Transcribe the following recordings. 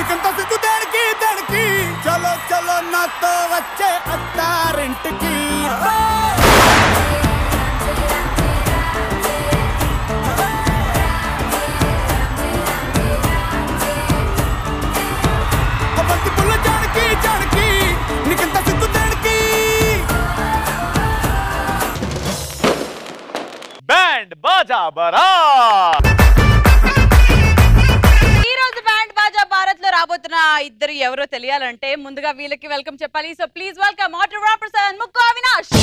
నీకంత సిగ్గు దేనికి దేనికి చలో చలో నాతో వచ్చే అత్తారింటికి బ్యాండ్ బాజా బారాత్ ఈ రోజు బ్యాండ్ బాజా భారత్ లో రాబోతున్న ఇద్దరు ఎవరో తెలియాలంటే ముందుగా వీళ్ళకి వెల్కమ్ చెప్పాలి. So please welcome auto Ramprasad Mukku Avinash.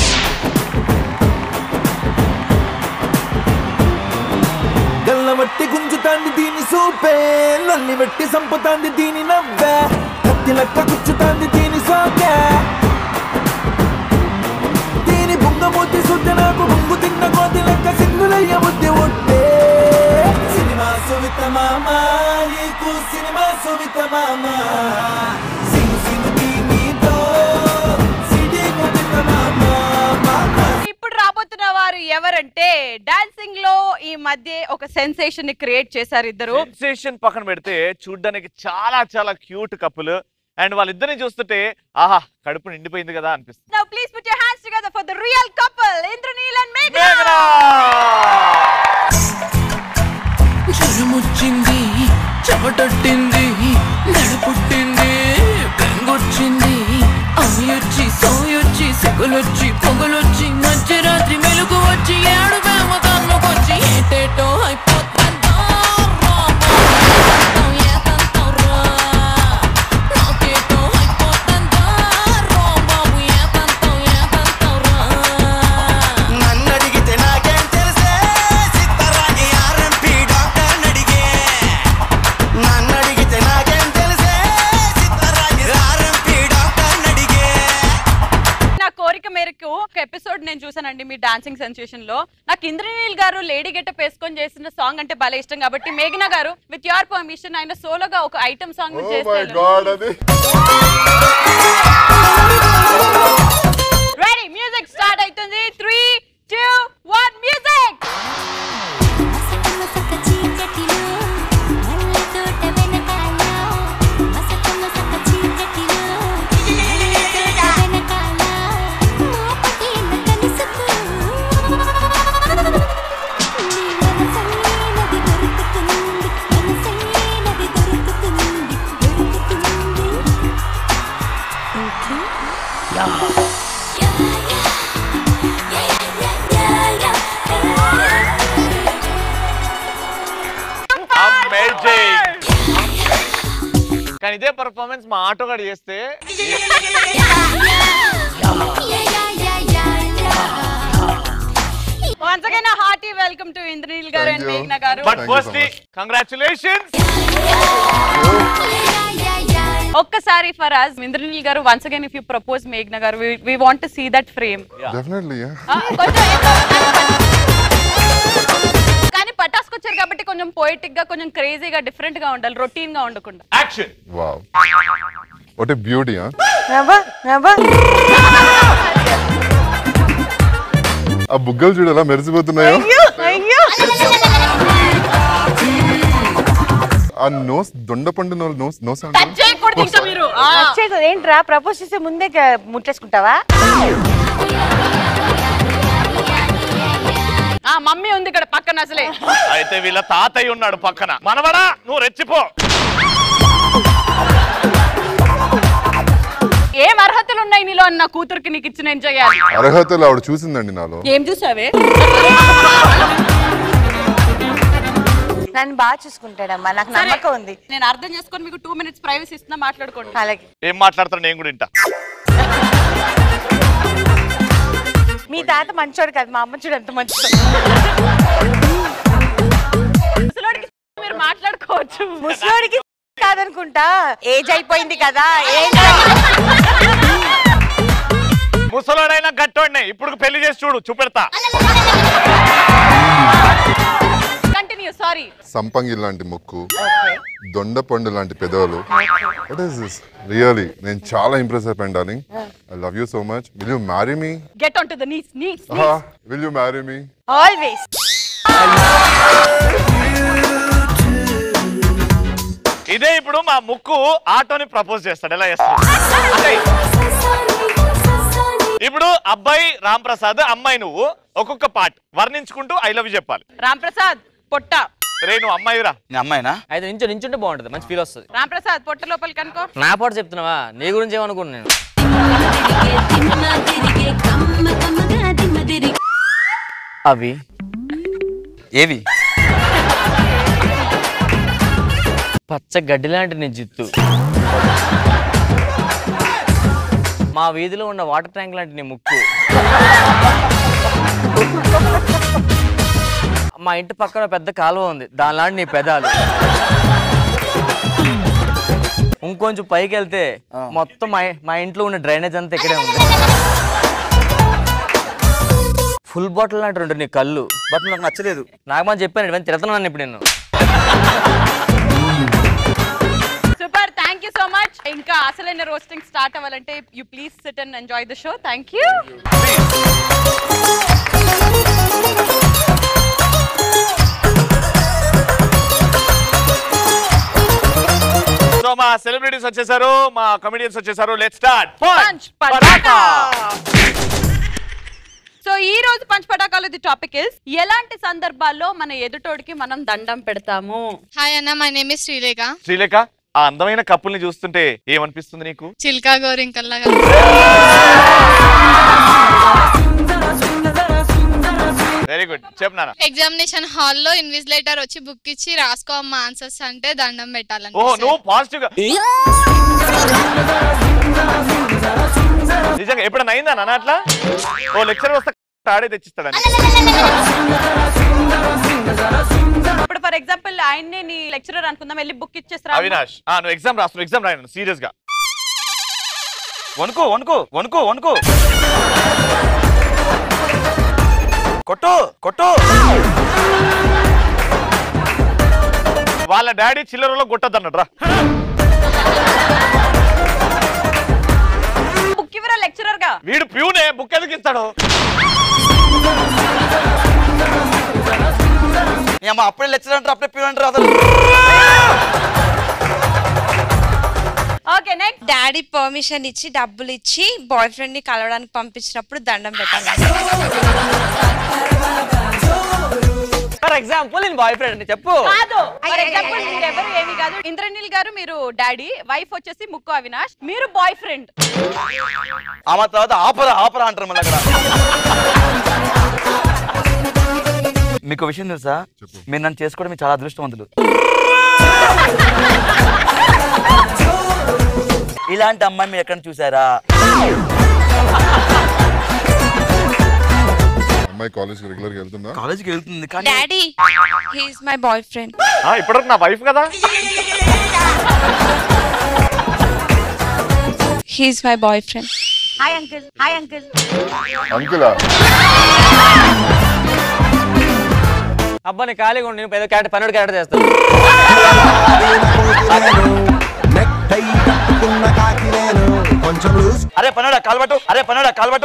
గల్లవట్టి గుంజుతాంది దీని సూపే లల్లి వెట్టి సంపుతాంది దీని నవ్వే కత్తి లెక్క గుచ్చుతాంది దీని సోకే దీని బుంగమూతి సుద్ది నాకు బుంగు తిన్న కోతి లెక్క సింగులయ్య బుద్ధి ఒట్టే సినిమా సువిత మామ నీకు సినిమా సువిత మామ సింగు సింగు దీనితో సిడి కొట్టిన మామ ఇప్పుడు రాబోతున్న వారు ఎవరంటే డాన్సింగ్ లో ఈ మధ్య ఒక సెన్సేషన్ ని క్రియేట్ చేశారు ఇద్దరు. సెన్సేషన్ పక్కన పెడితే చూడ్డానికి చాలా చాలా క్యూట్ కపుల్ అండ్ వాళ్ళిద్దరిని చూస్తుంటే ఆహా కడుపు నిండిపోయింది కదా అనిపిస్తుంది. Now please put your hands together for the real couple Indraneel and Meghna. జ్వరమొచ్చింది చెమటొట్టింది నడుపుట్టింది బెంగొచ్చింది అయ్యొచ్చి సోయొచ్చి సెగలొచ్చి పొగలొచ్చి మధ్యరాత్రి మెలుగు వచ్చి ఏడు వేమ కన్నుకొచ్చి ఏటేటో అయిపోతుందో ఎపిసోడ్ నేను చూసానండి మీ డాన్సింగ్ సెన్సేషన్ లో. నాకు ఇంద్రనీల్ గారు లేడీ గెటప్ వేసుకొని చేసిన సాంగ్ అంటే భలే ఇష్టం కాబట్టి మేఘనా గారు విత్ యువర్ పర్మిషన్ ఆయన సోలోగా ఒక ఐటమ్ సాంగ్ చేస్తాను. రెడీ మ్యూజిక్ స్టార్ట్ అవుతుంది. 3, 2, 1 మ్యూజిక్. కానీ ఇదే పర్ఫార్మెన్స్ మా ఆటో గారు చేస్తే Once again a hearty welcome to Indraneel garu and Meghna garu. But firstly, congratulations. Okkasari for us, Indraneel garu, once again if you propose Meghna garu, we want to see that frame. Definitely, yeah. కానీ పటాస్కి వచ్చారు కాబట్టి కొంచెం poetic గా కొంచెం క్రేజీగా different గా ఉండాలి, routine గా ఉండకుండా. Action. Wow. What a beauty, huh? ఆ బుగ్గలు చూడు ఎలా మెరిసిపోతున్నాయో. ఆ నోస్ దొండపండు నోస్ ఏంట్రా ప్రపోజ్ చేసే ముందే ముట్టేసుకుంటావా? మమ్మీ ఉంది ఇక్కడ పక్కన. అసలే అయితే వీళ్ళ తాతయ్య ఉన్నాడు పక్కన. మనవడా నువ్వు రెచ్చిపో. ఏం అర్హతలు ఉన్నాయి నీలో అన్న కూతురికి నీకు ఇచ్చిన ఎంజాయ్ చేయాలి. అర్హతలు ఆవిడ చూసిందండి నాలో. ఏం చూసావే? నన్ను బాగా చూసుకుంటాడమ్మా, నాకు నమ్మకం ఉంది. నేను అర్థం చేసుకొని మీకు 2 minutes ప్రైవసీ ఇస్తున్నా, మాట్లాడుకోండి. అలాగే. ఏం మాట్లాడతారు నేను కూడా వింటా. మీ తాత మంచోడు కాదు, మా అమ్మ చూడు ఎంత మంచిదో. ముసలోడికి మీరు మాట్లాడుకోవచ్చు. ముసలోడికి కాదనుకుంటా, ఏజ్ అయిపోయింది కదా. ముసలోడైనా గట్టోడినే ఇప్పుడు పెళ్లి చేసి చూడు చూపెడతా. కంటిన్యూ. సారీ. సంపంగి లాంటి ముక్కు, దొండపండు లాంటి పెదవులు. What is this really? నేను చాలా ఇంప్రెస్ అయిపోయాను darling. I love you so much. Will you marry me? Get on to the knees. Will you marry me? Always. ఇదే ఇప్పుడు మా ముక్కు ఆటోని ప్రపోజ్ చేస్తాడు, ఎలా చేస్తాడు అంటే ఇప్పుడు అబ్బాయి రామ్ ప్రసాద్, అమ్మాయి నువ్వు, ఒక్కొక్క పార్ట్ వర్ణించుకుంటూ ఐ లవ్ యూ చెప్పాలి. రామ్ ప్రసాద్ పొట్ట. రే నువ్వు అమ్మాయిరా. అమ్మాయినా? అయితే నించుంటే బాగుంటది, మంచి ఫీల్ వస్తుంది. రామ్ ప్రసాద్ పొట్ట లోపలికి కనుకో. నా పాటు చెప్తున్నావా, నీ గురించి ఏమనుకున్నా నేను. అవి ఏవి? పచ్చ గడ్డి లాంటి నీ జిత్తు, మా వీధిలో ఉన్న వాటర్ ట్యాంక్ లాంటి నీ ముక్కు, మా ఇంటి పక్కన పెద్ద కాలువ ఉంది దానిలాంటి నీ పెదాలు, ఇంకొంచెం పైకి వెళ్తే మొత్తం మా ఇంట్లో ఉన్న డ్రైనేజ్ అంతా ఇక్కడే ఉంది, ఫుల్ బాటిల్ లాంటి రెండు నీ కళ్ళు. బట్ నాకు నచ్చలేదు. నాకు మనం చెప్పాను ఇవన్నీ తిడుతున్నాను ఇప్పుడు నేను. Super, thank you so much. ఇంకా అసలైన రోస్టింగ్ స్టార్ట్ అవ్వాలంటే you please sit and enjoy the show. Thank you. So మా సెలబ్రిటీస్ వచ్చేసారు, మా కమెడియన్స్ వచ్చేసారు. Let's start punch Pataka. So ఈ రోజు పంచ్ పటాకాలు టాపిక్ ఇస్ ఎలాంటి సందర్భాల్లో మన ఎదుటోడికి మనం దండం పెడతాము. హాయ్ అన్న, my name is Sreelekha. Sreelekha, ఆ అందమైన కప్పుల్ని చూస్తుంటే ఏమనిపిస్తుంది నీకు? చిల్కా గోరింకల్లాగా. వెరీ గుడ్, చెప్పనా. ఎగ్జామినేషన్ హాల్లో ఇన్విజిలేటర్ వచ్చి బుక్ ఇచ్చి రాసుకో అమ్మ ఆన్సర్స్ అంటే దండం పెట్టాలని. ఓహో, నువ్వు పాజిటివ్ గా నిజంగా ఎప్పుడైనా అయిందా నాన్న అట్లా? ఓ లెక్చర్ వస్తే ఆడే తెచ్చిస్తాడని. ఇప్పుడు ఫర్ ఎగ్జాంపుల్ ఆయన్నే నీ లెక్చరర్ అనుకుందాం, వెళ్ళి బుక్ ఇచ్చేస్తా. అవినాష్, నువ్వు ఎగ్జామ్ రాస్తున్నావు, ఎగ్జామ్ రాయను సీరియస్ గా. వణుకో వణుకో వణుకో వణుకో, కొట్టు కొట్టు. వాళ్ళ డాడీ చిల్లరలో కొట్టద్దన్నట్రా. బుక్ ఇవ్వరా లెక్చరర్ గా? వీడు ప్యూనే, బుక్ ఎందుకు ఇస్తాడు? అప్పుడే లెక్చర్ అంటారు, అప్పుడే ప్యూర్ అంటారు అసలు. Okay next. డాడీ పర్మిషన్ ఇచ్చి డబ్బులు ఇచ్చి బాయ్ ఫ్రెండ్ ని కలవడానికి పంపించినప్పుడు దండం పెట్టాలి. ఫర్ ఎగ్జాంపుల్ నేను బాయ్ ఫ్రెండ్ చెప్పు. కాదు, ఫర్ ఎగ్జాంపుల్ మీరెవరు ఏమి కాదు. ఇంద్రనీల్ గారు మీరు డాడీ, వైఫ్ వచ్చేసి ముక్కు అవినాష్, మీరు బాయ్ ఫ్రెండ్. ఆమె తర్వాత ఆపరా ఆపరా అంటారు మళ్ళీ అక్కడ. మీకు విషయం తెలుసా, మీరు నన్ను చేసుకోవడం చాలా అదృష్టవంతులు. ఇలాంటి అమ్మాయి మీరు ఎక్కడ చూసారా? అమ్మాయి కాలేజ్కి రెగ్యులర్గా వెళ్తుందా? కాలేజ్కి వెళ్తుంది కానీ daddy, he is my boyfriend. ఇప్పటివరకు నా వైఫ్ కదా. He is my boyfriend. Hi uncle. Hi uncle. అంకులా? అబ్బా నీ ఖాళీగా ఉండి నేను పెద్ద పన్నెండు క్యారెక్టర్ చేస్తాను. అరే పన్నాడా కాల్బట్టు, అరే పన్నాడా కాల్బట్టు.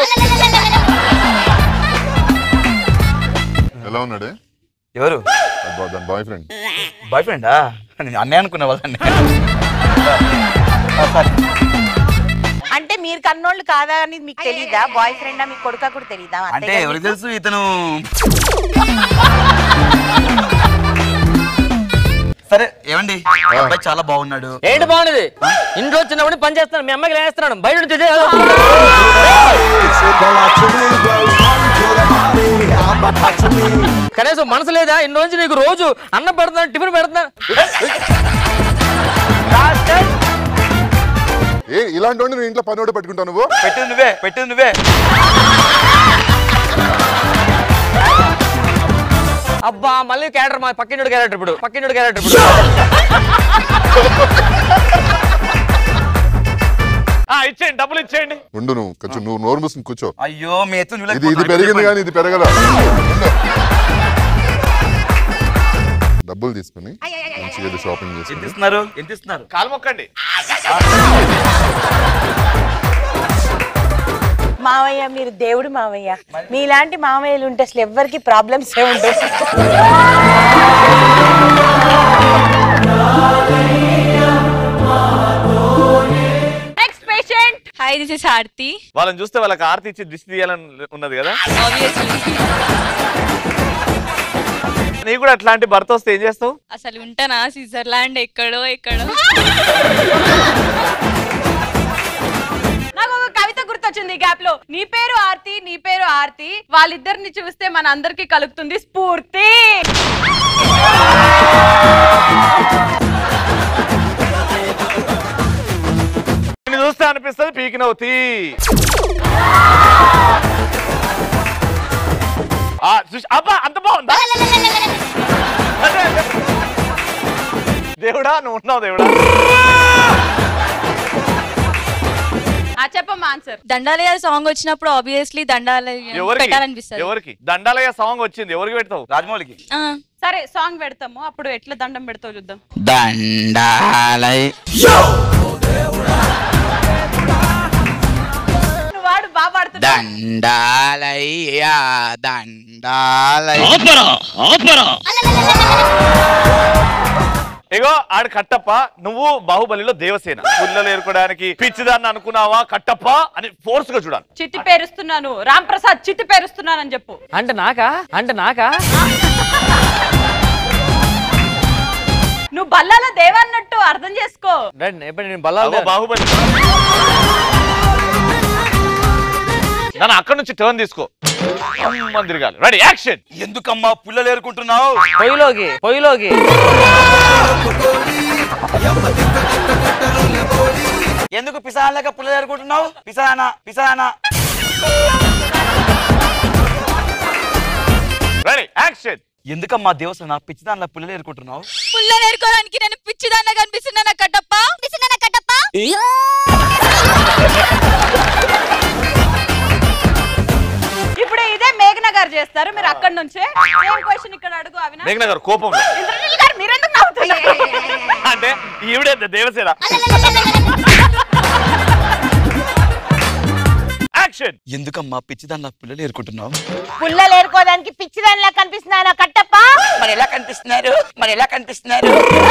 ఎలా ఉన్నాడే? ఎవరు? దాని బాయ్ ఫ్రెండ్. బాయ్ ఫ్రెండా? అన్నయ్య అనుకునే వాళ్ళని. అంటే మీరు కన్నోళ్ళు కాదా అని మీకు తెలీదా? బాయ్ ఫ్రెండా మీ కొడుకా కూడా తెలీదా? అంటే ఎవరికి తెలుసు ఇతను. సరే ఏమండి, అబ్బాయి చాలా బాగున్నాడు. ఏంటి బాగున్నది? ఇంట్లో చిన్నప్పుడు పని చేస్తాను, మీ అమ్మాయికి లేస్తున్నాను బయట నుంచి. కనీసం మనసు లేదా? ఇన్ని రోజు నీకు రోజు అన్నం పెడుతున్నాను, టిఫిన్ పెడుతున్నాను. ఇలాంటి వాడిని నువ్వు ఇంట్లో పని ఒకటి పెట్టుకుంటావు? నువ్వు పెట్టింది నువ్వే, పెట్టింది నువ్వే. అబ్బా మళ్ళీ క్యారెక్టర్ మా పక్కింటి క్యారెక్టర్ ఇప్పుడు, పక్కింటి క్యారెక్టర్ ఇప్పుడు. ఇచ్చేయండి, డబ్బులు ఇచ్చేయండి. ఉండు, నువ్వు కొంచెం నువ్వు నోరు మూసుకుని కూర్చో. అయ్యో మీ ఎత్తు ఇది పెరిగింది కానీ ఇది పెరగల. డబ్బులు తీసుకుని మంచిగా షాపింగ్ ఎంత చేసుకుని. ఇస్తున్నారు? ఎంత ఇస్తున్నారు? కాలు మొక్కండి. మావయ్య మీరు దేవుడు మావయ్య. మీలాంటి మావయ్యలు ఉంటే అసలు ఎవ్వరికి ప్రాబ్లమ్స్ ఏ ఉంటాయి. Hi this is Aarti. వాళ్ళని చూస్తే వాళ్ళకి ఆర్తి ఇచ్చి దిష్టి తీయాలని ఉన్నది కదా. నీకు కూడా అట్లాంటి భర్త వస్తే ఏం చేస్తావు? అసలు ఉంటానా? స్విట్జర్లాండ్ ఎక్కడో ఎక్కడో. నాకు ఒక కవిత గుర్తొచ్చింది ఈ గ్యాప్ లో. నీ పేరు ఆర్తి, నీ పేరు ఆర్తి, వాళ్ళిద్దరిని చూస్తే మన అందరికి కలుగుతుంది స్ఫూర్తి. చూస్తే అనిపిస్తుంది పీకినవుతి. అబ్బా అంత బాగుందా? దేవుడా నువ్వు ఉన్నావు దేవుడా. చెప్పమ్మా ఆన్సర్. దండాలయ సాంగ్ వచ్చినప్పుడు ఆబ్వియస్లీ దండాలయ పెట్టాలనిపిస్తుంది. ఎవరికి దండాలయ సాంగ్ వచ్చింది? ఎవరికి పెడతావు? రాజమౌళికి. సరే సాంగ్ పెడతాము, అప్పుడు ఎట్లా దండం పెడతావు చూద్దాం. దండాలయ వాడు బాగా పాడుతున్నాడు. దండాలయ దండాలయ. ఇగో ఆడు కట్టప్ప, నువ్వు బాహుబలిలో దేవసేన. పుల్లలు ఏరుకోవడానికి పిచ్చిదాన్ని అనుకున్నావా కట్టప్ప అని ఫోర్స్ గా చూడాలి. చిట్టి పేరుస్తున్నాను రామ్ ప్రసాద్, చిట్టి పేరుస్తున్నాను అని చెప్పు. అంటే నాకా నువ్వు బల్లాల దేవన్నట్టు అర్థం చేసుకో. నేను బల్లాల బాహుబలి. నన్ను అక్కడ నుంచి టర్న్ తీసుకో. తిరగాలి. Ready action. ఎందుకమ్మా పుల్లలు ఏరుకుంటున్నావు? పొయ్యిలోకి ఎందుకు పిసానలేక పుల్లలు ఏరుకుంటున్నావు? పిసానా. Ready action. ఎందుకమ్మా దేవసేన పిచ్చిదానిలా పుల్లలు ఏరుకుంటున్నావు? పుల్లలు ఏరుకోవడానికి నేను పిచ్చిదాన్న కనిపిస్తున్నా కట్టప్ప. ఇప్పుడు ఇదే మేఘన గారు చేస్తారు, మీరు అక్కడ నుంచే ఏం క్వశ్చన్ ఇక్కడ అడుగు. అవినా మేఘన గారు కోపం ఇంద్రనీల్ గారు మీరెందుకు నవ్వుతున్నారు? అంటే ఈవిడే దేవసేన. యాక్షన్. ఎందుకమ్మా పిచ్చిదానిలా పుల్లలు ఏరుకుంటున్నావు? పుల్లలు ఏరుకోవడానికి పిచ్చిదానిలా కనిపిస్తున్నానా కట్టప్ప? మరి ఎలా కనిపిస్తున్నారు?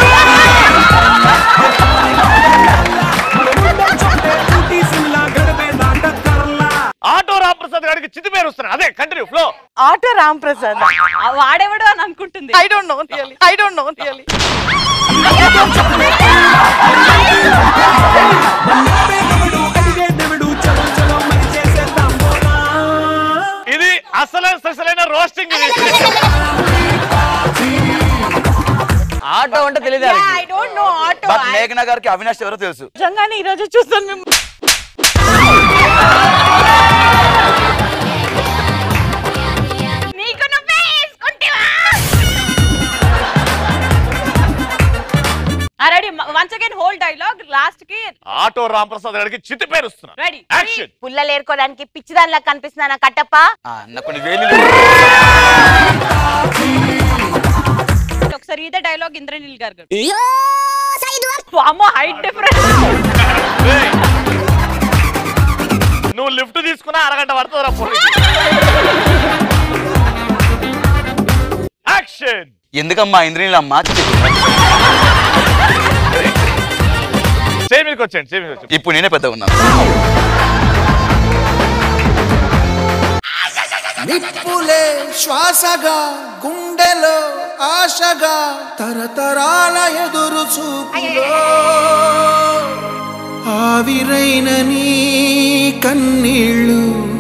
ఆటో రాంప్రసాద్ గారికి చిత్తి పేరు వస్తున్నా. అదే continue flow. Auto Ram Prasad వాడెవడు అని అనుకుంటుంది. I don't know really. ఇది అసలైన రోస్టింగ్. ఆటో అంటే తెలియదు. I don't know auto. మేఘన గారికి అవినాష్ ఎవరో తెలుసు. నిజంగానే ఈ రోజు చూస్తాను మేము. నీకు నువ్వే వేసుకుంటావా? Ready once again whole dialogue last కి. ఆటో రాంప్రసాద్ గారికి చిత్తి పేరు వస్తున్నా. Ready action. పుల్లలు ఏరుకోవడానికి పిచ్చిదానిలా కనిపిస్తున్నానా కట్టప్ప? కొన్ని వేలు. ఒకసారి ఇదే డైలాగ్ ఇంద్రనీల్ గారు. Height difference. నువ్వు లిఫ్ట్ తీసుకున్నా అరగంట పడుతుందిరా. యాక్షన్. ఎందుకమ్మా ఇంద్రనీలమ్మా? సేమ్ వచ్చేయండి. ఇప్పుడు నేనే పెద్ద ఉన్నాను. నిప్పులే శ్వాసగా గుండెలో ఆశగా తరతరాల ఎదురు చూపులో ఆవిరైన నీ కన్నీళ్ళు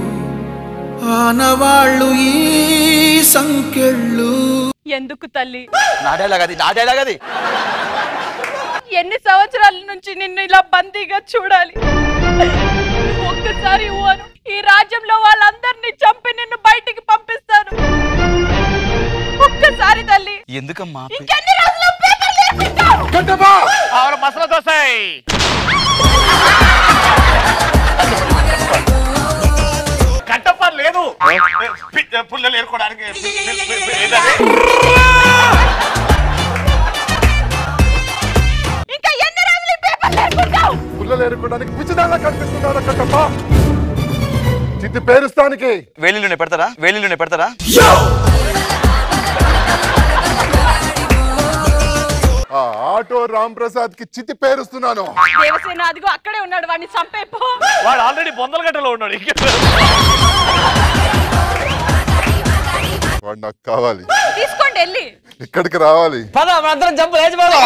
ఆనవాళ్ళు ఈ సంకెళ్ళు. ఎందుకు తల్లి? నాడేలాగది. ఎన్ని సంవత్సరాల నుంచి నిన్ను ఇలా బందీగా చూడాలి. ఒక్కసారి ఈ రాజ్యంలో వాళ్ళందరినీ చంపి నిన్ను బయటికి పంపిస్తాను. ఒక్కసారి తల్లి. ఎందుకమ్మా? ఇంకెన్ని రోజులు పేపర్లు వేపిస్తావు? మసాలా దోశ. కట్టప్ప లేదు పుల్లలు ఏరుకోవడానికి. ఇంకా ఎన్ని రోజులు పేపర్లు వేసుకుంటావు? పుల్లలు ఏరుకోవడానికి పిచ్చిదానిలా కనిపిస్తున్నారా కట్టప్ప? చిత్తి పేరుస్తానికి వేలిలోనే పెడతారా? ఆ ఆటో రామ్ ప్రసాద్ కి చితి పేరుస్తున్నాను. దేవసేన అదిగో అక్కడే ఉన్నాడు, వాడిని చంపేపో. వాడు ఆల్రెడీ బొందలగట్టలో ఉన్నాడు. వాడు నాకు కావాలి. తీసుకోండి వెళ్ళి. ఇక్కడికి రావాలి. పద మనందరం జంప్ లేచి పోదాం.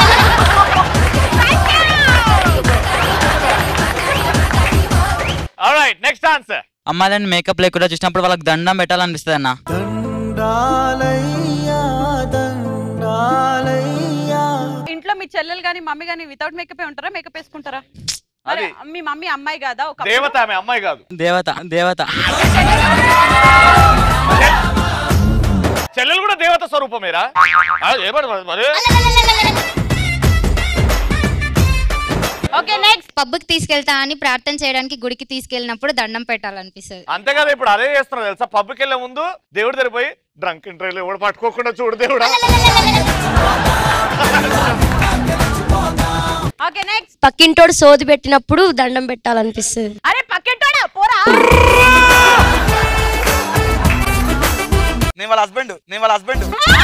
Alright next answer. అమ్మాయిలను మేకప్ లేకుండా చూసినప్పుడు వాళ్ళకి దండం పెట్టాలనిపిస్తుంది అన్న. ఇంట్లో మీ చెల్లెలు గానీ మమ్మీ గానీ వితౌట్ మేకప్ ఉంటారా, మేకప్ వేసుకుంటారా? మరి మీ మమ్మీ అమ్మాయి కాదా? ఒక దేవత, ఆమె అమ్మాయి కాదు. దేవత దేవత. చెల్లెలు కూడా దేవత స్వరూపమేరా? Okay next. పబ్కి తీసుకెళ్తా అని ప్రార్థన చేయడానికి గుడికి తీసుకెళ్ళినప్పుడు దండం పెట్టాలనిపిస్తుంది. అంతే కదా, ఇప్పుడు అదే చేస్తున్నారు తెలుసా. పబ్కి వెళ్ళే ముందు దేవుడి దగ్గర పోయి డ్రంక్ ఇంటర్వ్యూలో ఎవడు పట్టుకోకుండా చూడు దేవుడా. Okay next. పక్కింటోడు సోది పెట్టినప్పుడు దండం పెట్టాలనిపిస్తుంది. అరే పక్కింటోడా పోరా. నేను వాళ్ళ హస్బెండ్.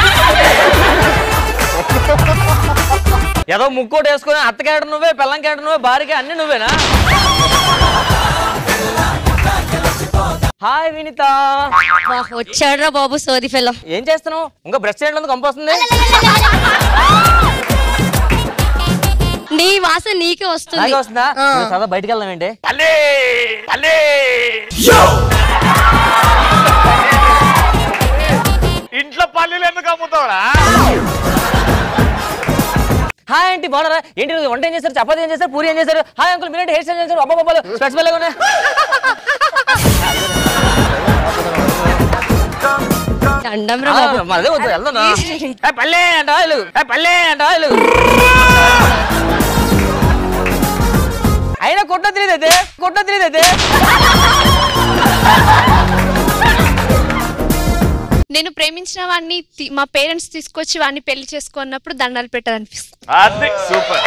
ఏదో ముక్కోటి వేసుకుని అత్తకేట నువ్వే, పెళ్ళం కేట నువ్వే, భార్యకి అన్ని నువ్వేనా? హాయ్ వినిత. వచ్చాడ్రా బాబు సోది ఫెలో. ఏం చేస్తున్నావు? ఇంకా బ్రష్ చేయడం కంపొస్తుంది. నీ వాసన నీకే వస్తుంది. వస్తుందా? సదా బయటికి వెళ్దాం ఏంటి? ఇంట్లో పల్లీలు ఎందుకు అమ్ముతావురా? హాయ్ ఏంటి బాగున్నారా? ఏంటి వంట ఏం చేశారు? చపాతి ఏం చేశారు? పూరి ఏం చేశారు? హాయ్ అంకుల్ మీరేంటి హెయిర్ స్టైల్ చేశారు? అబ్బాబాలు స్పెషల్ గా దండం రా బాబు. అదే వద్దు వెళ్దాం. పల్లె అంటారు అయినా కొట్ట తెలియదైతే. నేను ప్రేమించిన వాడిని మా పేరెంట్స్ తీసుకొచ్చి వాడిని పెళ్లి చేసుకున్నప్పుడు దండాలు పెట్టాలనిపిస్తుంది. అది సూపర్.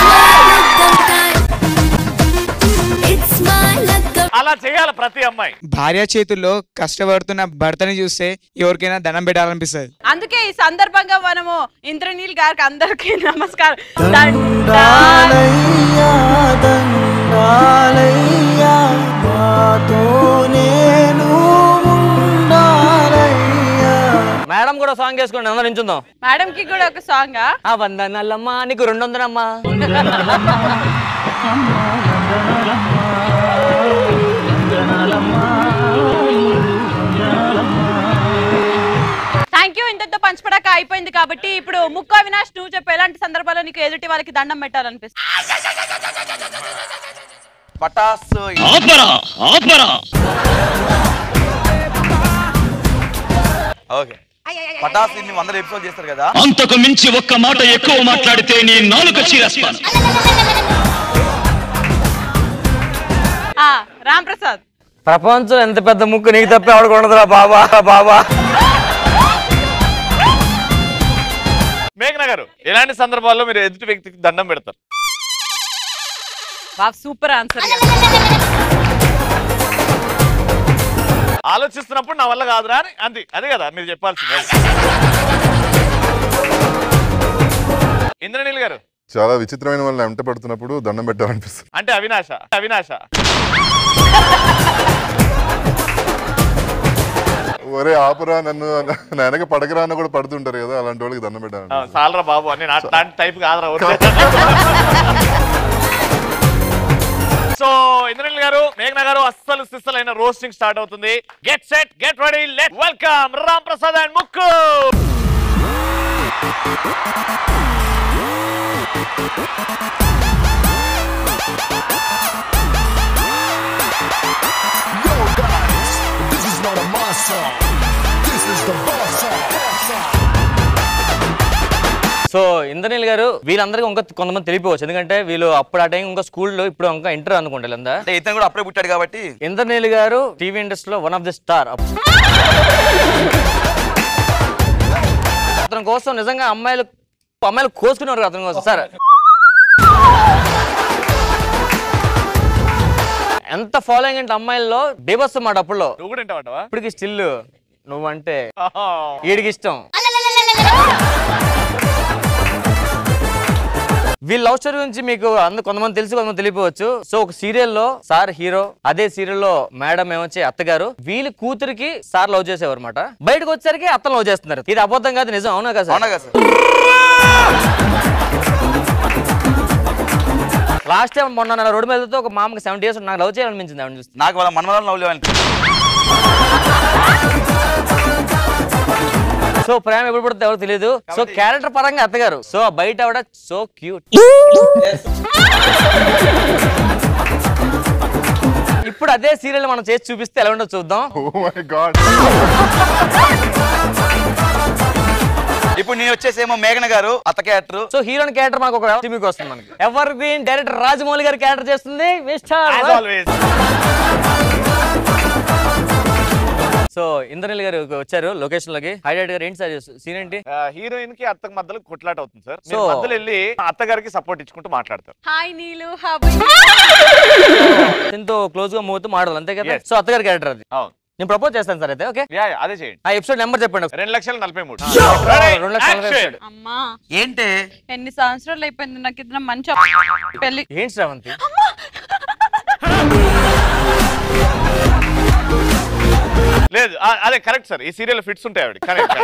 అలా చేయాలి ప్రతి అమ్మాయి. భార్య చేతుల్లో కష్టపడుతున్న భర్తని చూస్తే ఎవరికైనా దండం పెట్టాలనిపిస్తుంది. అందుకే ఈ సందర్భంగా మనము ఇంద్రనీల్ గారికి అందరికి నమస్కారం. మేడం కూడా సాంగ్ వేసుకోండి, అందరూ నించుందాం. మేడం కి కూడా ఒక సాంగ్. ఆ వందనాలమ్మా నీకు 200 అమ్మా. Thank you. ఇంతతో పంచపడాక అయిపోయింది కాబట్టి ఇప్పుడు ముక్కు అవినాష్ నువ్వు చెప్పు, ఎలాంటి సందర్భాల్లో నీకు ఎదుటి వాళ్ళకి దండం పెట్టాలనిపిస్తుంది? పటాసు ఓకే. పటాసు 100 ఎపిసోడ్ చేస్తారు కదా, అంతకు మించి ఒక్క మాట ఎక్కువ మాట్లాడితే నీ నాలుక చీరేస్తాను. రామ్ ప్రసాద్. ప్రపంచం ఎంత పెద్ద ముక్కు నీకు తప్ప ఎవడకూడదురా బాబా. మేఘనా గారు, ఎలాంటి సందర్భాల్లో మీరు ఎదుటి వ్యక్తికి దండం పెడతారు? Super answer. ఆలోచిస్తున్నప్పుడు నా వల్ల కాదురా అని అంది, అదే కదా మీరు చెప్పాల్సింది. ఇంద్రనీల్ గారు, చాలా విచిత్రమైన వాళ్ళని వెంట పడుతున్నప్పుడు దండం పెట్టాలనిపిస్తుంది. అంటే అవినాశ ఒరే ఆపురా నన్ను వెనక పడకరా అని కూడా పడుతుంటారు కదా, అలాంటి వాళ్ళకి దండం పెట్టాలి. చాలరా బాబు అని నాటి టైప్ కాదురా. సో ఇంద్రనీల్ గారు, మేఘనా గారు, అస్సలు సిస్సలైన రోస్టింగ్ స్టార్ట్ అవుతుంది. Get set, get ready, let welcome Ram Prasad and ముక్కు. సో ఇంద్రనీల్ గారు, వీళ్ళందరికీ ఇంకా కొంతమంది తెలియపోవచ్చు, ఎందుకంటే వీళ్ళు అప్పుడు ఆ టైం ఇంకా స్కూల్లో, ఇప్పుడు ఇంకా ఇంటర్ అనుకుంటా. ఇతను కూడా అప్పుడే పుట్టాడు కాబట్టి. ఇంద్రనీల్ గారు టీవీ ఇండస్ట్రీలో వన్ ఆఫ్ ది స్టార్. అతని కోసం నిజంగా అమ్మాయిలు కోసుకున్నారు అతని కోసం. సార్ ఎంత ఫాలోయింగ్ అంటే అమ్మాయిల్లో బేబస్ మాట అప్పుడులో. ఇప్పటికి స్టిల్ నువ్వంటే ఈడికి ఇష్టం. వీళ్ళ లవ్ స్టోరీ గురించి మీకు కొంతమంది తెలుసు, కొంతమంది తెలియపోవచ్చు. సో ఒక సీరియల్లో సార్ హీరో, అదే సీరియల్లో మేడం ఏమొచ్చి అత్తగారు. వీళ్ళ కూతురికి సార్ లవ్ చేసేవారు అనమాట. బయటకు వచ్చేసరికి అత్తను లవ్ చేస్తున్నారు. ఇది అబద్ధం కాదు, నిజం. అవునా కదా సార్? లాస్ట్ టైం మొన్న నా రోడ్డు మీద ఒక మామకి 70 years నాకు లవ్ చేయాలనిపించింది. ఆవిడ చూస్తే నాకు వాళ్ళ మనమలను లవ్ లేవనిపించింది. సో ప్రేమ ఎప్పుడు పడితే ఎవరు తెలియదు. సో క్యారెక్టర్ పరంగా అత్తగారు. సో బయట ఆవిడ సో క్యూట్. ఇప్పుడు అదే సీరియల్ మనం చేసి చూపిస్తే ఎలా ఉండో చూద్దాం. ఇప్పుడు నేను వచ్చేసేమో మేఘన గారు అత్త క్యారెక్టర్. సో హీరోయిన్ క్యారెక్టర్ మనకు ఒక టీవీకి వస్తుంది. మనకి ఎవర్ గ్రీన్ డైరెక్టర్ రాజమౌళి గారి క్యారెక్టర్ చేస్తుంది మిస్టర్. సో ఇంద్రనీల్ గారు వచ్చారు లొకేషన్ లోకి. హైలైట్ గారు ఏంటి సార్ సీన్ ఏంటి? హీరోయిన్ కి అత్తకి మధ్యలో కొట్లాట అవుతుంది సార్. సో మధ్యలో వెళ్ళి అత్తగారికి సపోర్ట్ ఇచ్చుకుంటూ మాట్లాడతారు. హాయ్ నీలు, ఎంతో క్లోజ్ గా మూవ్ మాట్లాడాలి అంతే కదా. సో అత్తగారి క్యారెక్టర్ అది. నేను ప్రపోజ్ చేస్తాను సార్ అయితే. ఓకే అదే చేయండి. ఆ ఎపిసోడ్ నెంబర్ చెప్పండి. 2,43,000. 2,43,000. అమ్మా ఏంటి ఎన్ని సంవత్సరాలు అయిపోయింది నాకు ఇద్దరు మంచి పెళ్లి. ఏంటి శ్రావంతి? లేదు అదే కరెక్ట్ సార్. ఈ సీరియల్ ఫిట్స్ ఉంటాయి ఆవిడ. కరెక్ట్.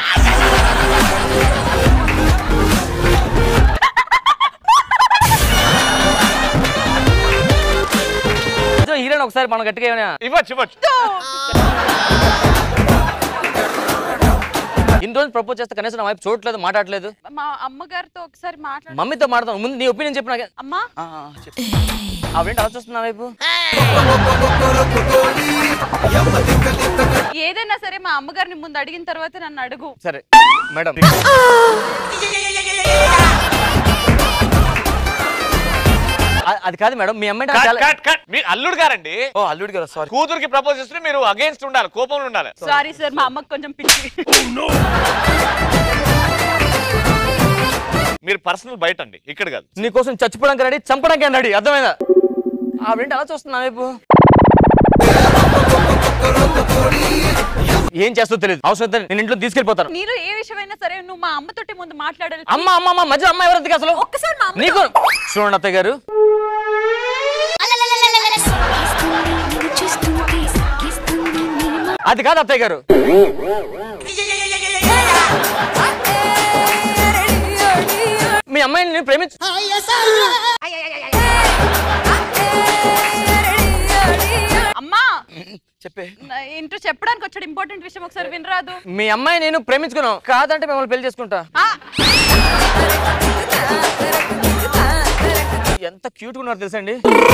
హీరోయిన్ ఒకసారి మనం గట్టిగా ఏమైనా ఇవ్వచ్చు. ఇన్ని రోజులు ప్రపోజ్ చేస్తే కనీసం నా వైపు చూడట్లేదు, మాట్లాడలేదు. మా అమ్మగారితో ఒకసారి మాట్లాడు. మమ్మీతో మాట్లాడతాను. ముందు నీ ఒపీనియన్ చెప్పు నాకు. అమ్మా అవేంటి ఆలోచిస్తున్నా నా వైపు? ఏదైనా సరే మా అమ్మగారిని ముందు అడిగిన తర్వాత నన్ను అడుగు. సరే మేడం. అది కాదు మేడం, మీ అమ్మాయి మీ అల్లుడు గారండి. ఓ అల్లుడు గారు సారీ. కూతురికి ప్రపోజ్ చేస్తే మీరు అగేన్స్ట్ ఉండాలి, కోపంలో ఉండాలి. సారీ సార్, మా అమ్మకి కొంచెం పిచ్చి. మీరు పర్సనల్ బయట అండి, ఇక్కడ కాదు. నీకోసం చచ్చిపోవడానికి రెడీ, చంపడానికి రెడీ. అర్థమైందా? ఆవిడేంటి అలా చూస్తున్నా వైపు? ఏం చేస్తో తెలియదు. అవసరం నేను ఇంట్లో తీసుకెళ్ళిపోతాను. నీలో ఏ విషయమైనా సరే నువ్వు మా అమ్మతోటి ముందు మాట్లాడాలి. అమ్మ మధ్య అమ్మ ఎవరికి అసలు? ఒక్కసారి నీకు చూడండి అత్తయ్య గారు, అది కాదు అత్తయ్య గారు. మీ అమ్మాయిని నేను ప్రేమించు. అమ్మా చెప్పే ఇంటూ చెప్పడానికి వచ్చాడు ఇంపార్టెంట్ విషయం, ఒకసారి వినరాదు. మీ అమ్మాయి నేను ప్రేమించుకున్నాం, కాదంటే మిమ్మల్ని పెళ్లి చేసుకుంటా. ఎంత క్యూట్ గా ఉన్నారు తెలుసండి.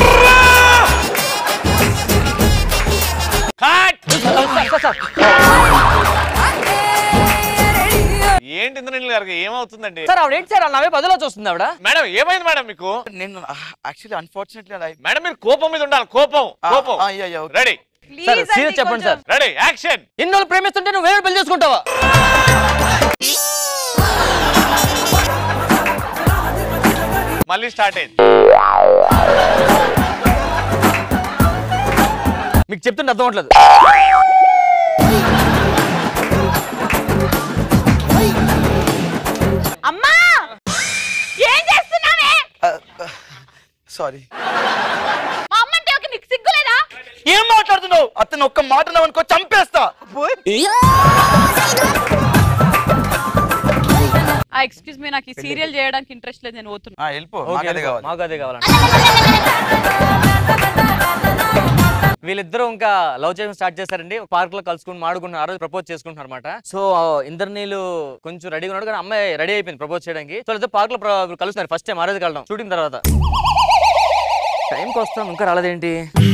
ఏంటి ఇంద్రనీల్ గారికి ఏమవుతుందండి? సార్ ఆవిడ ఏంటి సార్ నావే బదులా చూస్తుంది ఆవిడ? మేడం ఏమైంది మేడం మీకు? నేను యాక్చువల్లీ అన్ఫార్చునేట్లీ మేడం మీరు కోపం మీద ఉండాలి. కోపం. రెడీ సార్ సీరియస్ చెప్పండి సార్. Ready action. ఇన్నోళ్ళు ప్రేమిస్తుంటే నువ్వు వేరే పెళ్లి చేసుకుంటావా? మళ్ళీ స్టార్ట్ అయింది. మీకు చెప్తుంటే అర్థం అవట్లేదు. అమ్మా ఏం చేస్తున్నావే? సారీ. మా అమ్మ అంటే ఒక నీకు సిగ్గులేదా? ఏం మాట్లాడుతున్నావు? అతను ఒక్క మాట అనుకో చంపేస్తా. ఎక్స్క్యూజ్ మీ, నాకు ఈ సీరియల్ చేయడానికి ఇంట్రెస్ట్ లేదు, నేను పోతున్నా. వెళ్ళిపో. మాకు అదే కావాలి. వీళ్ళిద్దరూ ఇంకా లవ్ చేయడం స్టార్ట్ చేశారండి. పార్క్ లో కలుసుకుని మాడుకున్న ఆ రోజు ప్రపోజ్ చేసుకుంటున్నారు అనమాట. సో ఇంద్రనీలు కొంచెం రెడీగా ఉన్నాడు, కానీ అమ్మాయి రెడీ అయిపోయింది ప్రపోజ్ చేయడానికి. సో అయితే పార్క్ లో కలుస్తున్నారు ఫస్ట్ టైం. ఆ రోజు కలడం షూటింగ్ తర్వాత. టైంకి వస్తాం, ఇంకా రాలేదేంటి?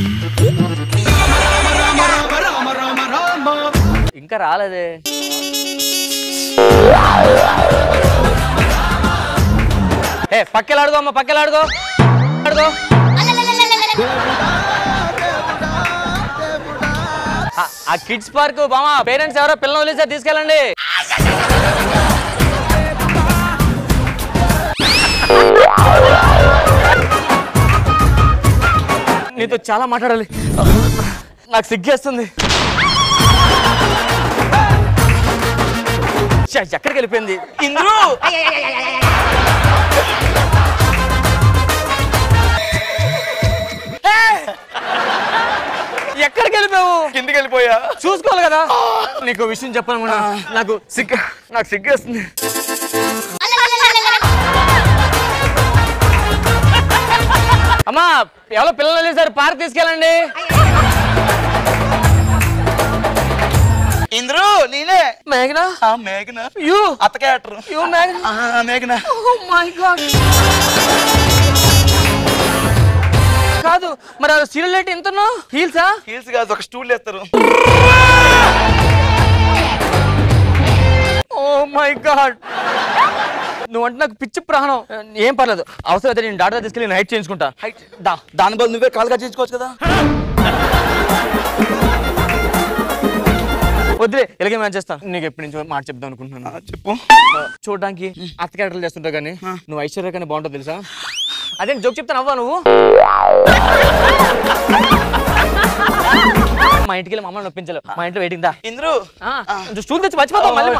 ఇంకా రాలేదే. పక్కలాడుగో అమ్మ, పక్కలాడుగో. ఆ కిడ్స్ పార్క్ బామా పేరెంట్స్ ఎవరో పిల్లలు వదిలేసారు, తీసుకెళ్ళండి. నీతో చాలా మాట్లాడాలి, నాకు సిగ్గేస్తుంది. ఎక్కడికి వెళ్ళిపోయింది ఇంద్రు? చూసుకోవాలి కదా. నీకు విషయం చెప్పాలనుకున్నా, నాకు సిగ్గేస్తుంది. అమ్మా ఎవరో పిల్లలు వెళ్ళేసారు, పార్క్ తీసుకెళ్ళండి. ఇంద్రు నేనే. మేఘనా? మేఘనా యూ అత్త క్యారెక్టర్. యూ మేఘనా? మేఘనా. ఓ మై గాడ్. కాదు మరి సీరియల్ లైట్ ఎంత హీల్సా? హీల్స్ కాదు, ఒక స్టూల్ వేస్తారు. Oh my god. నువ్వంటే నాకు పిచ్చి ప్రాణం. ఏం పర్లేదు, అవసరం అయితే నేను డాక్టర్ తీసుకెళ్ళి హైట్ చేయించుకుంటా. దాని బదులు నువ్వే కాలుగా చేయించుకోవచ్చు కదా. వద్దులే, ఇలాగే మ్యాచ్ చేస్తాను. నీకు ఎప్పటి నుంచో మాట చెప్దాం అనుకుంటున్నాను. చెప్పు. చూడడానికి అత్త క్యారెక్టర్లు చేస్తుంటావు కానీ నువ్వు ఐశ్వర్య కానీ బాగుంటావు తెలుసా? అదే జోక్ చెప్తాను అవ్వా నువ్వు. మా ఇంటికి వెళ్ళి మా అమ్మని నొప్పించలేవు. మా ఇంట్లో వెయిటింగ్ దా. ఇంద్రు స్టూల్ తెచ్చి మర్చిపోతావు మళ్ళీ.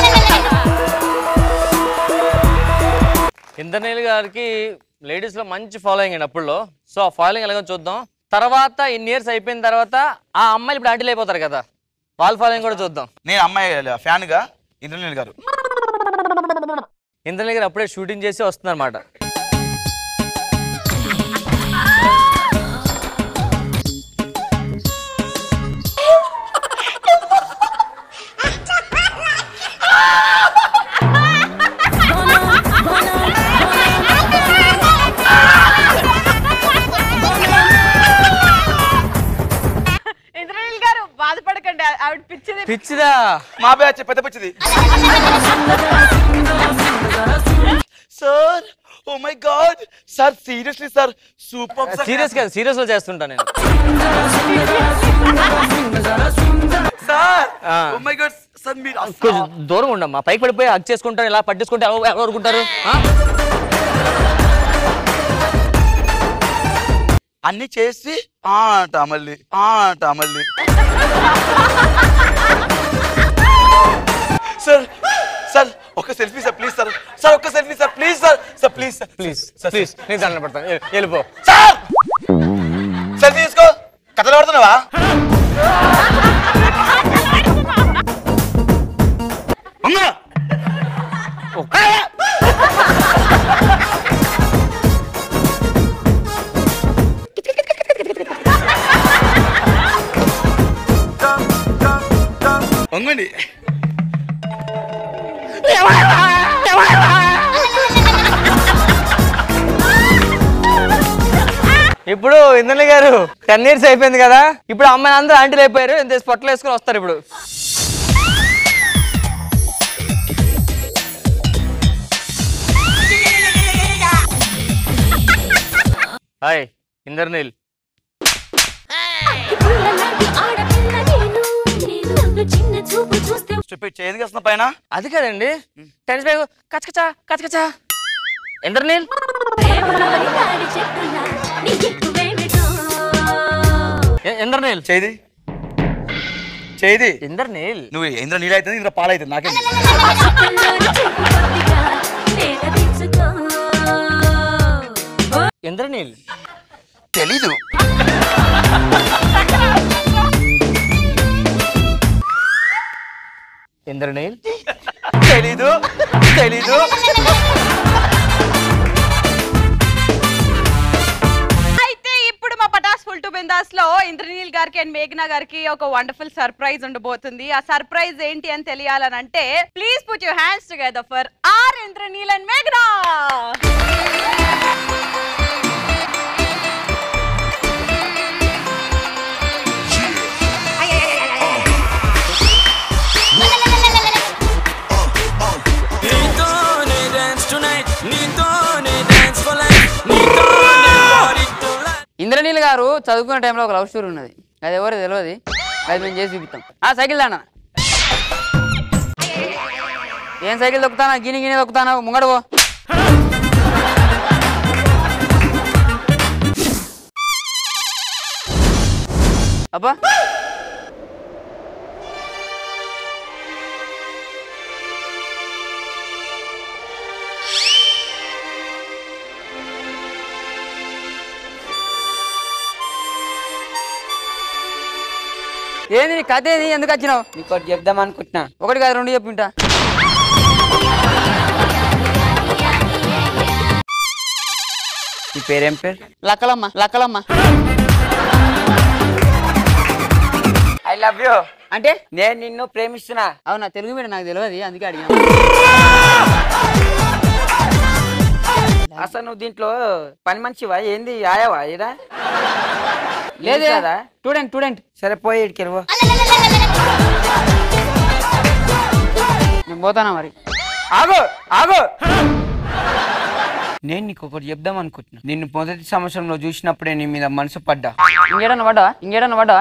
ఇంద్రనీల్ గారికి లేడీస్ లో మంచి ఫాలోయింగ్ అండి అప్పుడులో. సో ఆ ఫాలోయింగ్ ఎలాగో చూద్దాం. తర్వాత ఇన్ని ఇయర్స్ అయిపోయిన తర్వాత ఆ అమ్మాయిలు ఇప్పుడు ఆంటీలు అయిపోతారు కదా, వాళ్ళ ఫాలోయింగ్ కూడా చూద్దాం. నేను అమ్మాయి ఫ్యాన్ గా ఇంద్రనీల్ గారు. ఇంద్రనీల్ గారు అప్పుడే షూటింగ్ చేసి వస్తుందన్నమాట. బాధపడకండి, ఆవిడ పిచ్చిదా? మా బ్యాచ్ పెద్ద పిచ్చిది. Sir oh my god sir, seriously sir super. Serious కాదు, సీరియస్ లో చేస్తుంటా నేను. Sir oh my god sir, మీరు కొంచెం దూరం ఉండమ్మా. పైకి పడిపోయి హగ్ చేసుకుంటారు, ఇలా పట్టేసుకుంటే ఎవరు అనుకుంటారు? అన్ని చేసి మళ్ళీ సార్ సార్ ఒక selfie sir please sir. Sir ఒక selfie sir please sir. Sir please sir please please నేను దండం పెడతాను, వెళ్ళిపో. సార్ సెల్ఫీ తీసుకో. కథలు పడుతున్నావా? వంగండి. ఇప్పుడు ఇంద్రని గారు 10 years అయిపోయింది కదా, ఇప్పుడు అమ్మాయి అందరూ ఆంటీలు అయిపోయారు. ఇంత పొట్టలు వేసుకొని వస్తారు ఇప్పుడు. హాయ్ ఇంద్రనీల్. చేతికి వస్తున్న పైన అది కదండి, టెన్నిస్ బ్యాగ్ కచ్చకచా కచ్చకచా. ఇంద్రనీల్ ఇంద్రనీల్ చేది చేది. ఇంద్రనీల్ నువ్వు ఇంద్రనీల్ అవుతుంది, ఇంద్ర పాలవుతుంది. నాకే ఇంద్రనీల్ తెలీదు. ఇంద్రనీల్ తెలీదు తెలీదు. అయితే ఇప్పుడు మా పటాస్ ఫుల్ టు బిందాస్ లో ఇంద్రనీల్ గారికి అండ్ మేఘనా గారికి ఒక వండర్ఫుల్ సర్ప్రైజ్ ఉండబోతుంది. ఆ సర్ప్రైజ్ ఏంటి అని తెలియాలనంటే please put your hands together for our Indraneel and మేఘనా. ఇంద్రనీల్ గారు చదువుకునే టైంలో ఒక లవ్ స్టోరీ ఉన్నది, అది ఎవరు తెలియదు, అది మేము చేసి చూపిస్తాం. సైకిల్ దానా? ఏం సైకిల్ దొక్కుతానా? గిని గిని దొక్కుతానా? ముంగడవో. అబ్బా ఏంది నీ కథ ఏది? ఎందుకు వచ్చినావు? నీకు ఒకటి చెప్దాం అనుకుంటున్నా. ఒకటి కాదు 2 చెప్పింటా. నీ పేరేం పేరు? Lakkalamma. Lakkalamma. I love you. అంటే నేను నిన్ను ప్రేమిస్తున్నా. అవునా? తెలుగు మీడియం నాకు తెలియదు, అందుకే అడిగా. అసలు నువ్వు దీంట్లో పని మనిషివా ఏంది? ఆయావా ఇదా? లేదు కదా. స్టూడెంట్. సరే పోయి ఇక్కడికి వెళ్ళిపో. నేను పోతానా మరి? ఆగు. నేను నీకు ఒకటి చెప్దాం అనుకుంటున్నా. నిన్ను మొదటి సంవత్సరంలో చూసినప్పుడే నీ మీద మనసు పడ్డా. ఇంకేడన్నా పడ్డావా?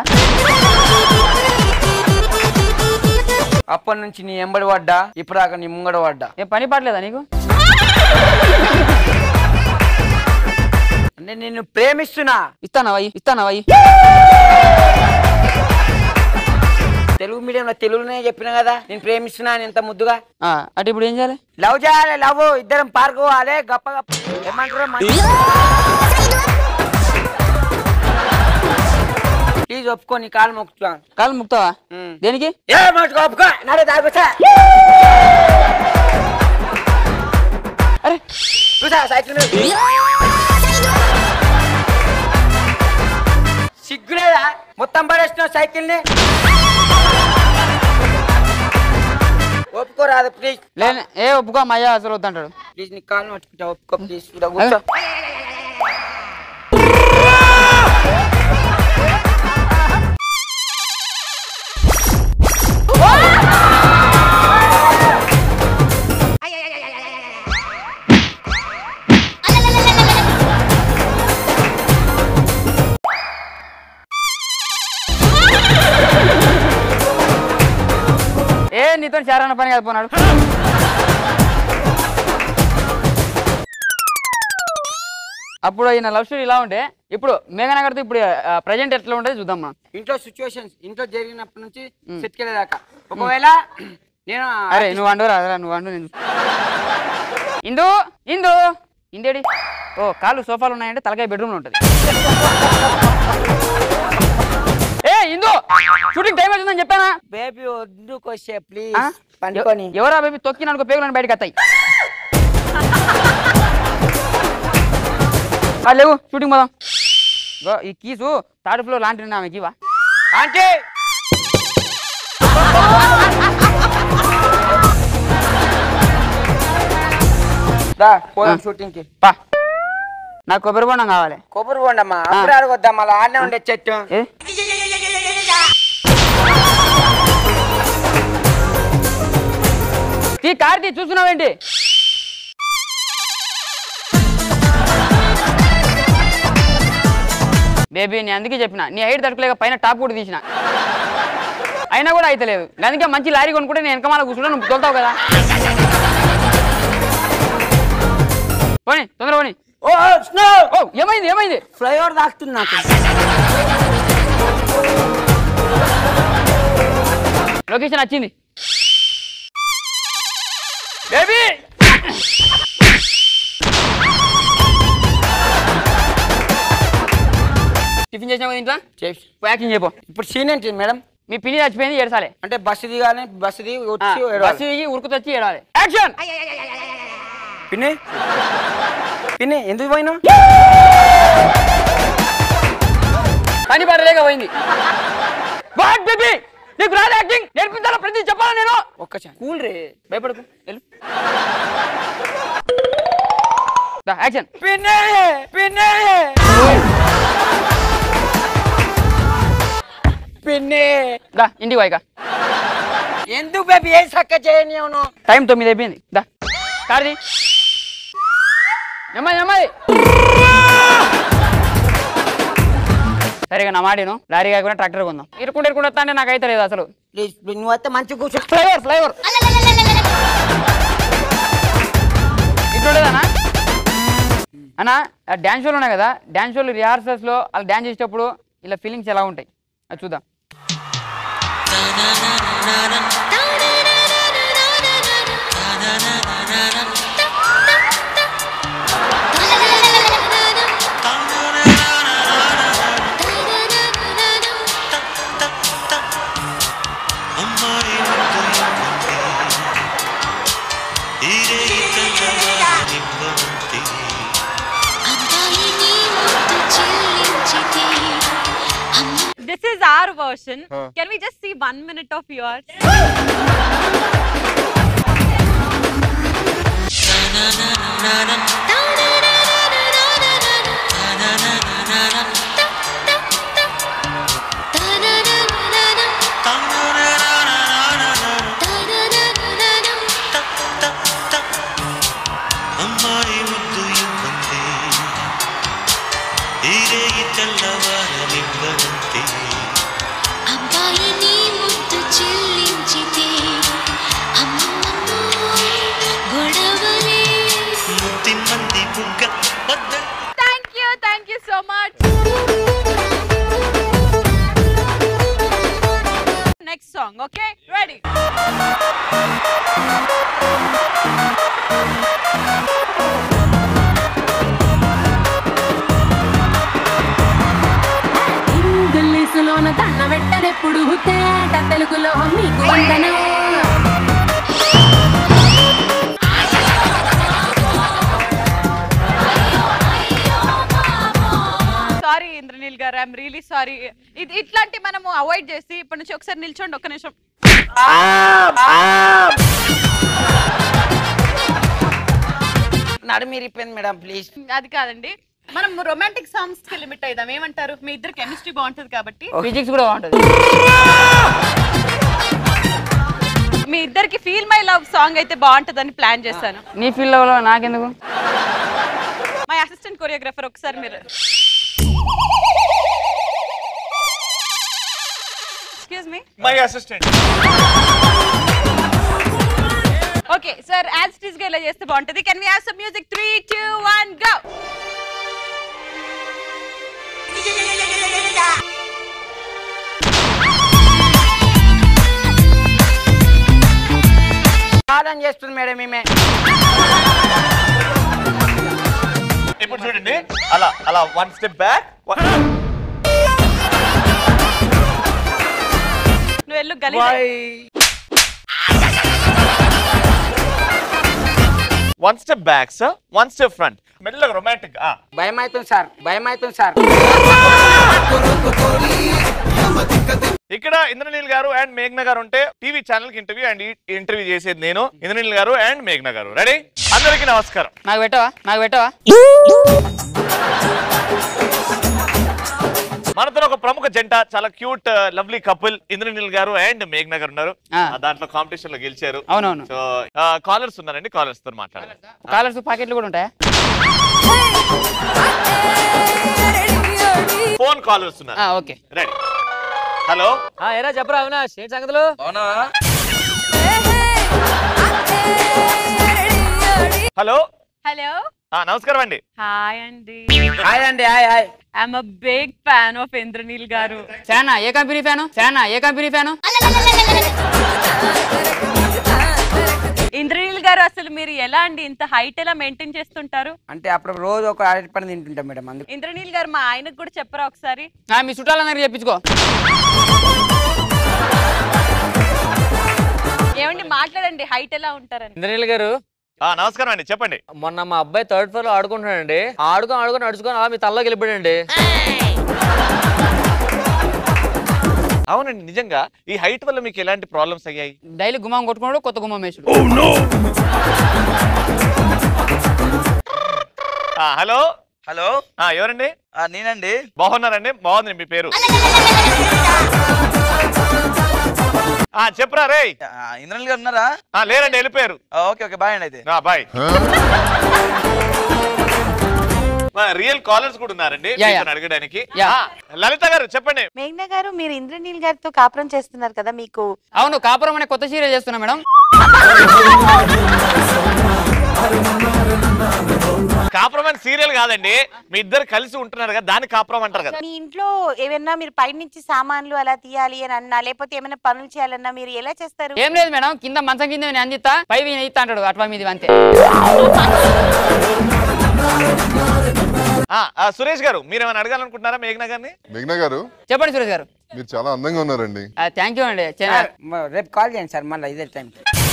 అప్పటి నుంచి నీ ఎంబడి పడ్డా, ఇప్పుడు దాకా నీ ముంగడ పడ్డా. ఏం పని పడలేదా నీకు? అంటే నిన్ను ప్రేమిస్తున్నా. ఇస్తానా? తెలుగు మీడియంలో తెలుగునే చెప్పిన కదా నేను ప్రేమిస్తున్నా అని ఎంత ముద్దుగా. అంటే ఇప్పుడు ఏం చేయాలి? లవ్ చేయాలి. లవ్ ఇద్దరం పార్క్ పోవాలి. గప్ప ఏమంటారు? ప్లీజ్ ఒప్పుకో. నీ కాలు మొక్కుతాను. కాలు ముక్తావా? దేనికి? ఒప్పుకో. నాడే తాగుతా. అరే చూసా సైకిల్ సిగ్గులేదా? మొత్తం పడేస్తున్నావు సైకిల్ ని. ఒప్పుకోరాదు ప్లీజ్. ఒప్పుకో. మయ్యా అసలు వద్దంటాడు. ప్లీజ్ నీ కాలు పట్టుకుంటా. ఒప్పుకో ప్లీజ్. నీతో చారన్న పని కాదు పోనాడు. అప్పుడు ఈయన లవ్ స్టోరీ ఇలా ఉంటే ఇప్పుడు మేఘనగర్తో ఇప్పుడు ప్రజెంట్ ఎట్లా ఉంటుంది చూద్దాం మనం. ఇంట్లో సిచ్యువేషన్స్ ఇంట్లో జరిగినప్పటి నుంచి సెట్కెళ్ళేదాకా. ఒకవేళ నేను అరే నువ్వు అండు రాదురా, నువ్వు అండు. నేను ఇందేడి. ఓ కాళ్ళు సోఫాలు ఉన్నాయంటే తలకాయ బెడ్రూమ్లో ఉంటుంది. ఇందు షూటింగ్ టైం అవుతుందని చెప్పానా? బేబీ వద్దుకొచ్చే ప్లీజ్. పండుకొని. ఎవరా బేబీ? తొక్కి అనుకో పేగులను బయటకు వస్తాయి. లేవు షూటింగ్ పోదాం. ఈ కీసు థర్డ్ ఫ్లోర్ లాంటి ఆమెకి ఇవా ఆంటీ. పోదాం షూటింగ్ కి. నాకు కొబ్బరి బొండం కావాలి. కొబ్బరి బొండమ్మా? అప్పుడు అడగొద్దాం. మళ్ళీ ఆడనే ఉండే చెట్టు. కార్తీ చూస్తున్నావేంటి? బేబీ నేను అందుకే చెప్పిన నీ హైట్ తట్టుకోలేక పైన టాప్ కూడా తీసిన, అయినా కూడా అయితే లేదు. అందుకే మంచి లారీ కొనుక్కుంటే నేను వెనకమాల కూర్చుంటే నువ్వు తోలుతావు కదా. పోనీ తొందర పోనీ. ఏమైంది? ఫ్లైఓవర్ తాకుతుంది నాకు. లొకేషన్ వచ్చింది బేబీ. టిఫిన్ చేసినా కదా ఇంట్లో? యాక్షన్ చెప్పు. ఇప్పుడు సీన్ ఏంటి మేడం? మీ పిన్ని చచ్చిపోయింది ఏడసాలే. అంటే బస్సు దిగాలి, బస్సు దిగి బస్సు దిగి ఉరుకుతొచ్చి ఏడాలి. యాక్షన్. పిన్ని ఎందుకు పోయినా? పని పడలేక పోయింది. వాట్ బేబీ నీకు రాదు యాక్టింగ్? నేర్పించాలా ప్రతి చెప్పాలా నేను? ఒక్క కూల్ రే, భయపడకు. యాక్షన్. పిన్ని దా ఇంటికి పోయిక. ఎందుకు బేబీ ఏం చక్క చేయని? టైం 9 అయిపోయింది. దా కార్ది నెమ్మది. సరిగా నా మాటను లారీ కాకుండా ట్రాక్టర్ కొందాం. ఇరుకుంటే వస్తా అంటే నాకు అయితే లేదు అసలు. నువ్వు వస్తే మంచి కూర్చో. ఫ్లైఓవర్ ఇట్లుండేదన్నా అన్న. డ్యాన్స్ షోలు ఉన్నాయి కదా, డ్యాన్స్ షోలు రిహార్సల్స్లో వాళ్ళు డ్యాన్స్ చేసేటప్పుడు ఇలా ఫీలింగ్స్ ఎలా ఉంటాయి అది చూద్దాం. our version. Can we just see 1 minute of yours? Thank you so much. Next song, okay? Ready? ఇంగ్లీషులోన దండ పెట్టనెప్పుడు తేట తెలుగులో మీకు వందనం. సారీ ఇంద్రనీల్ గారు, ఐఎమ్ రియలీ సారీ. ఇట్లాంటి మనము అవాయిడ్ చేసి ఇప్పటి నుంచి ఒకసారి నిల్చోండి, ఒక్క నిమిషం. నడు మీరిపోయింది మేడం ప్లీజ్. అది కాదండి, మనం రొమాంటిక్ సాంగ్స్ కి లిమిట్ అయిదాం. ఏమంటారు? మీ ఇద్దరు కెమిస్ట్రీ బాగుంటది కాబట్టి. ఫిజిక్స్ కూడా బాగుంటది. మీ ఇద్దరికి ఫీల్ మై లవ్ సాంగ్ అయితే బాగుంటదని ప్లాన్ చేశాను. నీ ఫీల్ లో నాకెందుకు? మై అసిస్టెంట్ కొరియోగ్రాఫర్ ఒకసారి మీరు. Excuse me. My assistant. Okay sir, as it is గా ఇలా చేస్తే బాగుంటది. Can we have some music? 3 2 1 go. కాదని చేస్తుంది మేడం ఈమె. ఇప్పుడు చూడండి, అలా అలా 1 స్టెప్ బ్యాక్. నువ్వు వెళ్ళు గలీజ్. 1 step back sir, 1 step front. మెల్లగా రొమాంటిక్. భయం అవుతుంది సార్, భయం అవుతుంది సార్. ఇక్కడ ఇంద్రనీల్ గారు అండ్ మేఘ్నా గారు ఉంటే టీవీ ఛానల్ కి ఇంటర్వ్యూ అండ్ ఇంటర్వ్యూ చేసేది నేను, ఇంద్రనీల్ గారు అండ్ మేఘ్నా గారు. రెడీ? అందరికీ నమస్కారం. నాకు పెట్టవా? నాకు పెట్టవా? మనతో ఒక ప్రముఖ జంట, చాలా క్యూట్ లవ్లీ కపుల్ ఇంద్రనీల్ గారు అండ్ మేఘ్నా గారు ఉన్నారు. దాంట్లో కాంపిటీషన్ లో గెలిచారు. అవునవును. సో కాలర్స్ ఉన్నారండి, కాలర్స్ తో మాట్లాడారు. కాలర్స్ పాకెట్లు కూడా ఉంటాయా? ఫోన్ కాలర్స్ ఉన్నారు. Okay ready. హలో. ఏరా చెప్పరా అవినాష్, ఏంటి సంగతులు? అవునా? హలో. హలో. నమస్కారం అండి. హాయ్ అండి. హాయ్ అండి. Hi hi. I'm a big fan of Indraneel గారు. ఫ్యానా? ఏ కంపెనీ ఫ్యాను? ఫ్యానా? ఏ కంపెనీ ఫ్యాను? ఇంద్రనీల్ గారు, అసలు మీరు ఎలా అండి ఇంత హైట్ ఎలా మెయింటైన్ చేస్తుంటారు? అంటే అప్పుడు రోజు ఒక అరటి పండు తింటుంటాం మేడం. అందుకు ఇంద్రనీల్ గారు, మా ఆయనకు కూడా చెప్పరా ఒకసారి? మీ చుట్టాలందరికి చెప్పించుకో. ఏమండి మాట్లాడండి, హైట్ ఎలా ఉంటారని. ఇంద్రనీల్ గారు నమస్కారం అండి, చెప్పండి. మొన్న మా అబ్బాయి 3rd ఫ్లోర్ లో ఆడుకుంటున్నాడండి. ఆడుకొని నడుచుకొని అలా మీ తల్లోకి వెళ్ళిపోయాడండి. అవునండి, నిజంగా ఈ హైట్ వల్ల మీకు ఎలాంటి ప్రాబ్లమ్స్ అయ్యాయి? డైలీ గుమ్మం కొట్టుకున్నాడు, కొత్త గుమ్మం వేసుడు. హలో. హలో. ఎవరండి? నేనండి. బాగున్నారండి? బాగుంది మీ పేరు. చెప్పరా రే. ఇంద్రనీల్ గారు ఉన్నారా? లేరండి, వెళ్ళిపోయారు. ఓకే ఓకే, బాయ్ అండి. అయితే బాయ్. రియల్ కాలర్స్ కూడా ఉన్నారండి అడగడానికి. లలిత గారు చెప్పండి. మేఘ్నా గారు, మీరు ఇంద్రనీల్ గారితో కాపురం చేస్తున్నారు కదా, మీకు? అవును, కాపురం అనే కొత్త సీరియల్ చేస్తున్నా మేడం. కాపురం అని సీరియల్ కాదండి, మీ ఇద్దరు కలిసి ఉంటున్నారు కదా, దాన్ని కాపురం అంటారు కదా. మీ ఇంట్లో ఏమన్నా మీరు పై నుంచి సామాన్లు అలా తీయాలి అని అన్నా, లేకపోతే ఏమైనా పనులు చేయాలన్నా మీరు ఎలా చేస్తారు? ఏం లేదు మేడం, కింద మంచం కింద నేను అందిస్తా, పై ఇస్తా అంటాడు, అట్లా మీది అంతే. సురేష్ గారు, మీరేమైనా అడగాలనుకుంటున్నారా మేఘ్నా గారిని? మేఘ్నా గారు చెప్పండి. సురేష్ గారు, మీరు చాలా అందంగా ఉన్నారండి. థ్యాంక్ యూ అండి. రేపు కాల్ చేయండి సార్, మళ్ళీ ఇదే time.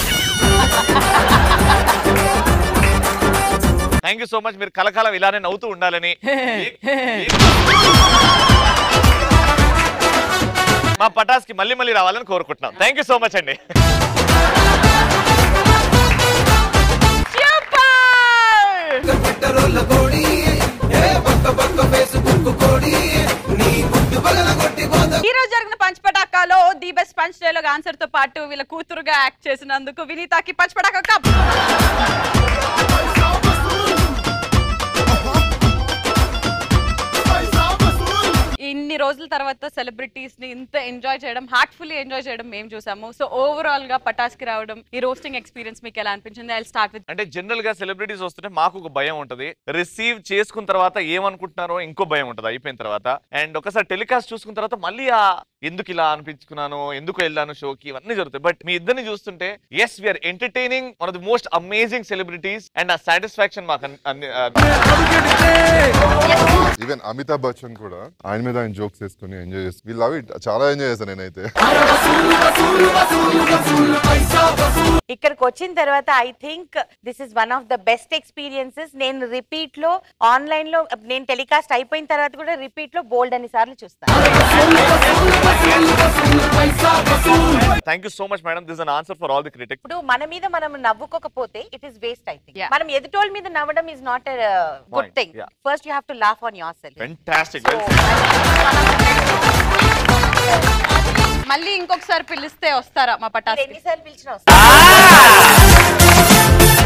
Thank you so much. మీరు కలకాలం ఇలానే నవ్వుతూ ఉండాలని. మా పటాస్ కి మళ్ళీ మళ్ళీ రావాలని కోరుకుంటున్నాం. థ్యాంక్ యూ సో మచ్ అండి. ఈ రోజు జరిగిన పంచ్ పటాకాలో the best punch dialogue answer తో పాటు వీళ్ళ కూతురుగా యాక్ట్ చేసినందుకు వినీతాకి పంచ్ పటాకా కప్. ఇన్ని రోజుల తర్వాత సెలబ్రిటీస్ ని ఇంత ఎంజాయ్ చేయడం, హార్ట్ఫుల్లీ ఎంజాయ్ చేయడం మేము చూసాము. సో ఓవరాల్ గా పటాస్ కి రావడం, ఈ రోస్టింగ్ ఎక్స్పీరియన్స్ మీకు ఎలా అనిపించింది? ఐ స్టార్ట్ విత్ అంటే జనరల్ గా సెలబ్రిటీస్ వస్తుంటే మాకు ఒక భయం ఉంటది, రిసీవ్ చేసుకున్న తర్వాత ఏమనుకుంటున్నారో ఇంకో భయం ఉంటది అయిపోయిన తర్వాత. అండ్ ఒకసారి టెలికాస్ట్ చూసుకున్న తర్వాత మళ్ళీ ఎందుకు ఇలా అనిపించుకున్నాను, ఎందుకు వెళ్ళాను షోకి, ఇవన్నీ జరుగుతాయి. బట్ మీ ఇద్దరిని చూస్తుంటే yes we're entertaining one of the most amazing celebrities and ఆ సాటిస్ఫాక్షన్ మాకు ఈవెన్ అమితాబ్ బచ్చన్ కూడా ఆయన మీద ఆయన జోక్స్ వేసుకుని ఎంజాయ్ చేస్తాను. We love it. చాలా ఎంజాయ్ చేస్తాను నేనైతే. ఇక్కడికి వచ్చిన తర్వాత I think this is one of the best experiences. నేను రిపీట్ లో ఆన్లైన్ లో నేను టెలికాస్ట్ అయిపోయిన తర్వాత కూడా రిపీట్ లో బోల్డ్ అన్ని సార్లు చూస్తాను. Thank you so much madam. This an answer for all the critics. ఇప్పుడు మన మీద మనం నవ్వుకోకపోతే it is waste. I think మనం ఎదుటోళ్ళ మీద నవ్వడం is not a good thing. First you have to laugh on your self. Fantastic. మళ్ళీ ఇంకొకసారి పిలిస్తే వస్తారా మా పటాస్? ఎన్నిసార్లు పిలిచినా వస్తారా?